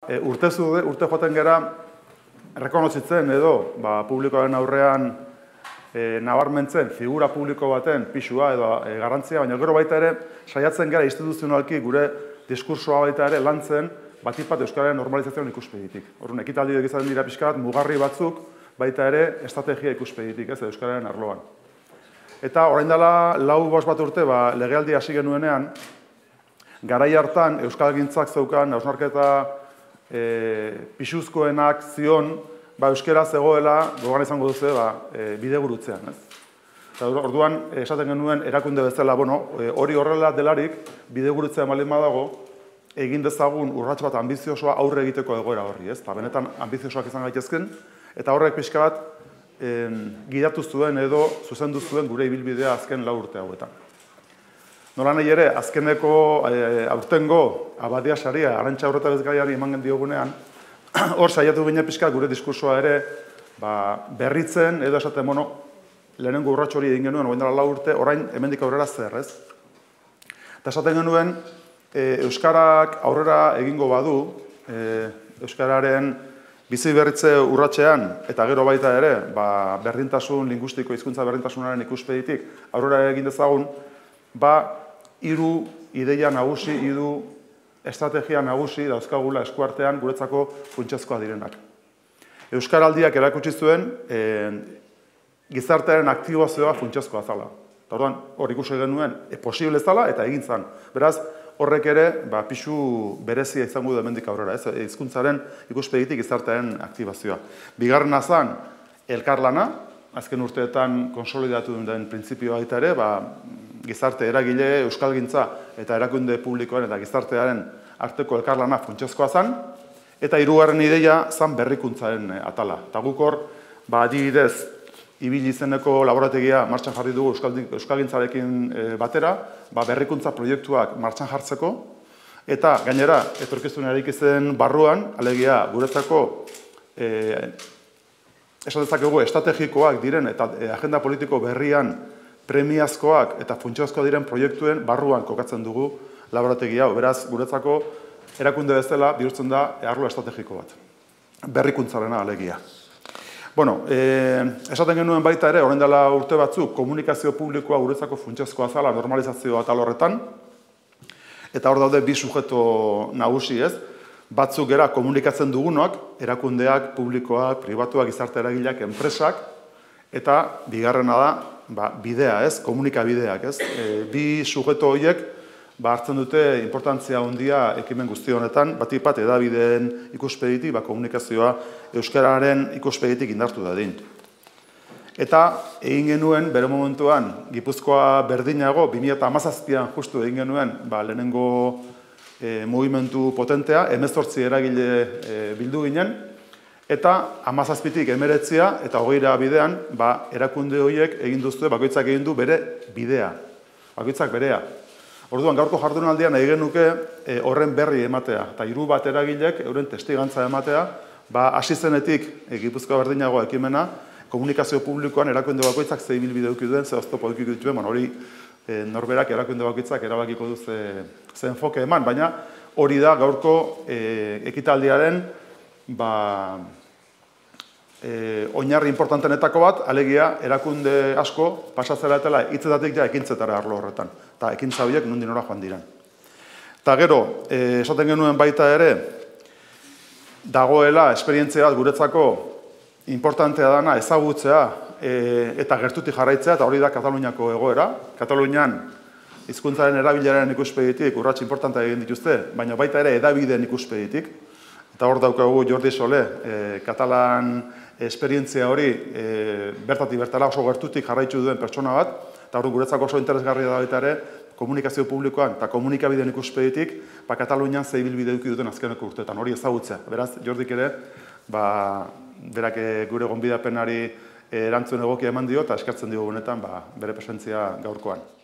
Urte joaten gara rekonozitzen edo publikoaren aurrean nabarmentzen figura publiko baten pisua edo garrantzia, baina gero baita ere saiatzen gara instituzionalki gure diskursoa baita ere lantzen batipat euskararen normalizazioan ikuspegitik. Orduan, ekitaldiak izaten dira pixka bat mugarri batzuk baita ere estrategia ikuspegitik, ez euskararen arloan. Eta orain dela 4-5 bat urte legealdi hasi genuenean, garai hartan euskalgintzak zeukan hausnarketa pisuzkoenak zion euskara zegoela, gogoan izango duzu, bidegurutzean. Orduan, esaten genuen erakunde bezala, hori horrela delarik, bidegurutzean baldin badago, egin dezagun urrats bat ambiziosoa aurre egiteko egoera horri, eta benetan ambiziosoak izan gaitezken, eta horrek pixka bat gidatu zuen edo zuzendu zuen gure ibilbidea azken 4 urte hauetan. Nola nahi ere, azkeneko aurtengo Abadia saria, Arantxa Urretabezgaiari eman diogunean, hor saiatu ginen pixka gure diskursoa ere berritzen, edo esaten, lehenengo urrats hori egin genuen, orain dela 4 urte, orain hemendik aurrera zer, ez? Eta esaten genuen, euskarak aurrera egingo badu, euskararen bizi berritze urratsean, eta gero baita ere, berdintasun lingustiko, hizkuntza berdintasunaren ikuspegitik, aurrera egin dezagun, 3 ideia nagusi, 3 estrategia nagusi dauzkagula eskuartean guretzako funtsezkoa direnak. Euskaraldiak erakutsi zuen gizartearen aktibazioa funtsezkoa zala. Orduan, hor ikusi genuen posible zala eta egin zan. Beraz, horrek ere pisu berezia izango du hemendik aurrera, ez? Hizkuntzaren ikuspegitik gizartearen aktibazioa. Bigarrena zan elkarlana, azken urteetan konsolidatu den printzipioa baita ere, gizarte eragile, euskalgintza eta erakunde publikoen eta gizartearen arteko elkarlana funtsezkoa zan, eta 3. ideia zan berrikuntzaren atala. Eta guk hor, adibidez, ibili izeneko laborategia martxan jarri dugu euskalgintzarekin batera, berrikuntza proiektuak martxan jartzeko, eta gainera, etorkizunarik izen barruan, alegia guretzako esatezakegu estrategikoak diren eta agenda politiko berrian premiazkoak eta funtsezkoak diren proiektuen barruan kokatzen dugu laborategia. Beraz, guretzako erakunde bezala bihurtzen da arlo estrategiko bat. Berrikuntzarena alegia. Esaten genuen baita ere, orain dela urte batzuk, komunikazio publikoa guretzako funtsezkoa zala normalizazio atal horretan, eta hor daude 2 sujeto nagusi, ez? Batzuk gara komunikatzen dugunok, erakundeak, publikoak, pribatuak, gizarte eragileak, enpresak, eta bigarrena da, bidea, ez? Komunikabideak, ez? 2 sujeto horiek hartzen dute importantzia handia ekimen guzti honetan, batipat edabideen ikuspegitik, komunikazioa euskararen ikuspegitik indartu dadin. Eta egin genuen, bere momentuan, Gipuzkoa berdinago, 2017an justu egin genuen, lehenengo mugimendu potentea, 18 eragile bildu ginen, eta 17tik 19 eta 20 bidean, erakunde horiek egin duzue, bakoitzak egin du bere bidea, bakoitzak berea. Orduan, gaurko jardunaldian nahi genuke horren berri ematea, eta 3 bat eragilek euren testigantza ematea, hasi zenetik Gipuzkoa berdinago ekimena, komunikazio publikoan erakunde bakoitzak ze ibilbide eduki duen, ze oztopo eduki dituen, hori norberak erakunde bakoitzak erabakiko du ze enfoke eman, baina hori da gaurko ekitaldiaren oinarri importantenetako bat, alegia erakunde asko pasatzera etela hitzetatik ekintzetara arlo horretan, eta ekintza horiek nondik nora joan diren. Eta gero, esaten genuen baita ere, dagoela esperientzia bat guretzako importantea dana ezagutzea eta gertutik jarraitzea, eta hori da Kataluniako egoera. Katalunian hizkuntzaren erabileraren ikuspegitik urrats importantea egin dituzte, baina baita ere edabideen ikuspegitik. Eta hor daukagu Jordi Sole, katalan esperientzia hori bertatik bertara oso gertutik jarraitzu duen pertsona bat, eta hor guretzako oso interesgarria da baita ere komunikazio publikoan eta komunikabideen ikuspegitik Katalunian ze ibilbide eduki duten azkeneko urteetan, hori ezagutzea. Beraz, Jordik ere, berak gure gonbidapenari erantzun egokia eman dio eta eskertzen dio honetan bere presentzia gaurkoan.